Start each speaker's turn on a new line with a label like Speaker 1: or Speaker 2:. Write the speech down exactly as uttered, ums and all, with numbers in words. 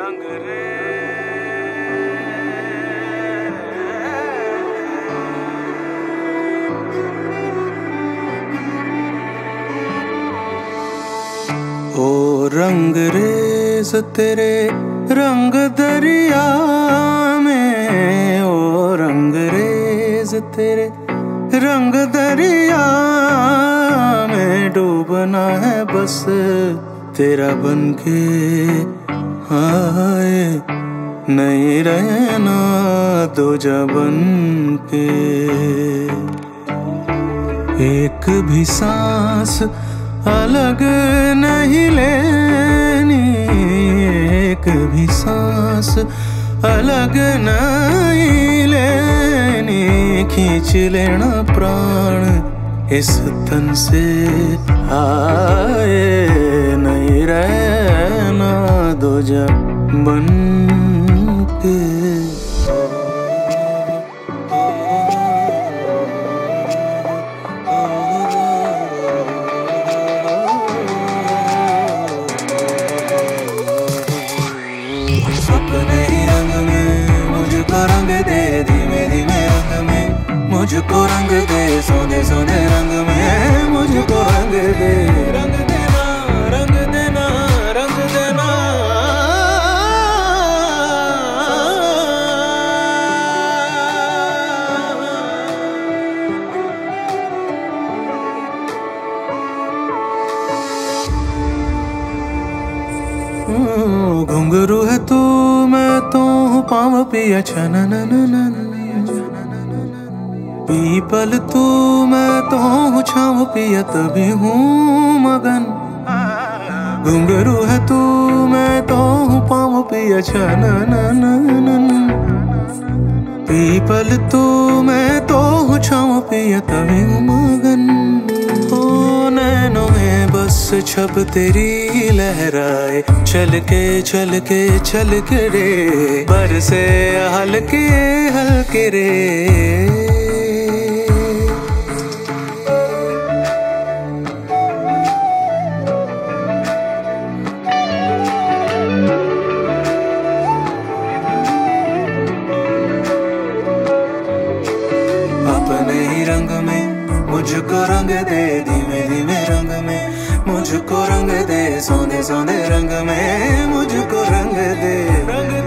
Speaker 1: रंग रे ओ रंग रेज तेरे रंग दरिया में, ओ रंग रेज तेरे रंग दरिया में डूबना है बस तेरा बनके, हाय नहीं रहना दूजा बनके। एक भी सांस अलग नहीं लेनी, एक भी सांस अलग नहीं लेनी, खींच लेना प्राण इस तन से, आए नहीं रहना दूजा बन के। अपने ही रंग में मुझको रंग दे, धीमे धीमे रंग में मुझको रंग दे, सोने सोने रंग में मुझको रंग दे। रंग देना रंग देना रंग देना, घुंघरू है तू मैं तो हूँ पाँव पिया छनन, पीपल तू मैं तो हूँ छाँव पिया तभी हूँ मगन। घुंघरू है तू मैं तो हूँ पाँव पिया छनन, पीपल तू मैं तो हूँ छाँव पिया तभी हूँ मगन। ओ नैनों में बस छब तेरी लहराए, चल के चल के चल के रे बरसे हल्के हल्के रे। अपने ही रंग में मुझको रंग दे, धीमे धीमे रंग में मुझको रंग दे, सोने सोने रंग में मुझको रंग दे। रंग